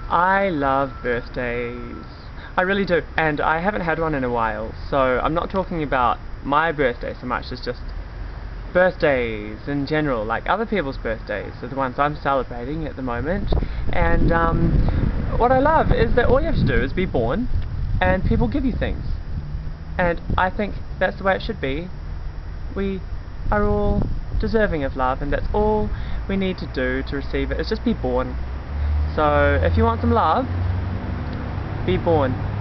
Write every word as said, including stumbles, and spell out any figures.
I love birthdays. I really do, and I haven't had one in a while, so I'm not talking about my birthday so much as just birthdays in general, like other people's birthdays are the ones I'm celebrating at the moment. And um, what I love is that all you have to do is be born, and people give you things. And I think that's the way it should be. We are all deserving of love, and that's all we need to do to receive it, is just be born. So if you want some love, be born.